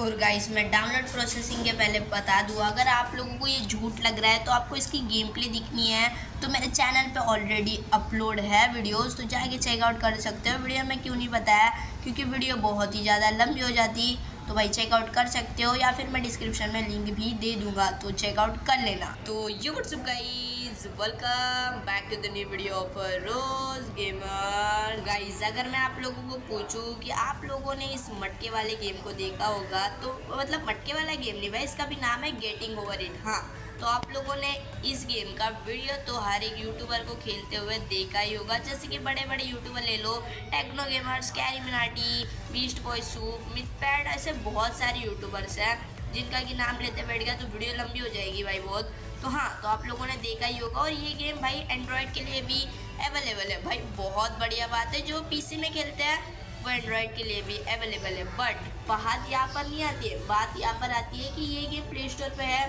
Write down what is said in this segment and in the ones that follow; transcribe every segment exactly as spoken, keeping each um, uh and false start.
और गाइस मैं download processing के पहले बता दूँ, अगर आप लोगों को ये झूठ लग रहा है तो आपको इसकी गेम प्ले दिखनी है तो मेरे चैनल पे ऑलरेडी अपलोड है वीडियोस, तो जाके चेकआउट कर सकते हो। वीडियो में क्यों नहीं बताया, क्योंकि वीडियो बहुत ही ज़्यादा लंबी हो जाती, तो भाई चेकआउट कर सकते हो, या फिर मैं डिस्क्रिप्शन में लिंक भी दे दूंगा, तो चेकआउट कर लेना। तो you what's up guys, welcome back to the new video of rose gamer. Guys अगर मैं आप लोगों को पूछूं कि आप लोगों ने इस मटके वाले गेम को देखा होगा, तो मतलब मटके वाला गेम नहीं भाई, इसका भी नाम है गेटिंग ओवर इट। हाँ, तो आप लोगों ने इस गेम का वीडियो तो हर एक यूट्यूबर को खेलते हुए देखा ही होगा, जैसे कि बड़े बड़े यूट्यूबर ले लो, techno gamers, Carry Minati, beast boy सूप, मिथपैड, ऐसे बहुत सारे यूट्यूबर्स हैं जिनका कि नाम लेते बैठ गया तो वीडियो लंबी हो जाएगी भाई बहुत। तो हाँ, तो आप लोगों ने देखा ही होगा। और ये गेम भाई एंड्रॉयड के लिए भी अवेलेबल है भाई, बहुत बढ़िया बात है। जो पीसी में खेलते हैं वो एंड्रॉयड के लिए भी अवेलेबल है, बट बात यहाँ पर नहीं आती है। बात यहाँ पर आती है कि ये गेम प्ले स्टोर पर है,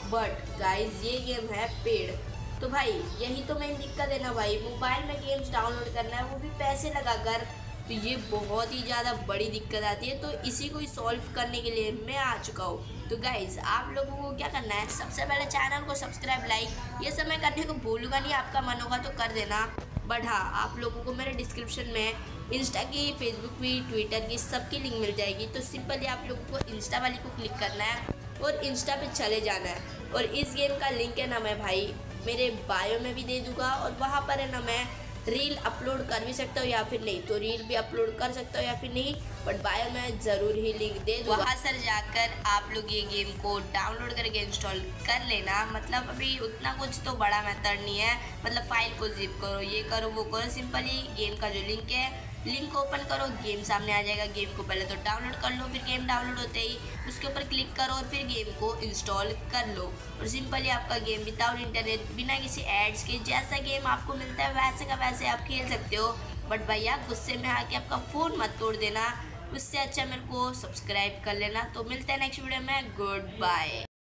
बट गाइज ये गेम है पेड। तो भाई यही तो मेन दिक्कत है ना भाई, मोबाइल में गेम्स डाउनलोड करना है वो भी पैसे लगाकर, तो ये बहुत ही ज़्यादा बड़ी दिक्कत आती है। तो इसी को ही सॉल्व करने के लिए मैं आ चुका हूँ। तो गाइज आप लोगों को क्या करना है, सबसे पहले चैनल को सब्सक्राइब, लाइक ये सब मैं करने को भूलूंगा नहीं, आपका मन होगा तो कर देना। बट हाँ, आप लोगों को मेरे डिस्क्रिप्शन में इंस्टा की, फेसबुक की, ट्विटर की सबकी लिंक मिल जाएगी। तो सिंपली आप लोगों को इंस्टा वाली को क्लिक करना है और इंस्टा पे चले जाना है। और इस गेम का लिंक है ना मैं भाई मेरे बायो में भी दे दूंगा, और वहाँ पर है ना मैं रील अपलोड कर भी सकता हूँ या फिर नहीं, तो रील भी अपलोड कर सकता हूँ या फिर नहीं, बट बायो में ज़रूर ही लिंक दे दूँगा। वहाँ सर जाकर आप लोग ये गेम को डाउनलोड करके इंस्टॉल कर लेना। मतलब अभी उतना कुछ तो बड़ा मेथड नहीं है, मतलब फाइल को जिप करो, ये करो वो करो, सिंपली गेम का जो लिंक है लिंक ओपन करो, गेम सामने आ जाएगा। गेम को पहले तो डाउनलोड कर लो, फिर गेम डाउनलोड होते ही उसके ऊपर क्लिक करो और फिर गेम को इंस्टॉल कर लो, और सिंपली आपका गेम विदाउट इंटरनेट, बिना किसी एड्स के, जैसा गेम आपको मिलता है वैसे का वैसे आप खेल सकते हो। बट भैया गुस्से में आके आपका फ़ोन मत तोड़ देना, उससे अच्छा मेरे को सब्सक्राइब कर लेना। तो मिलते हैं नेक्स्ट वीडियो में, गुड बाय।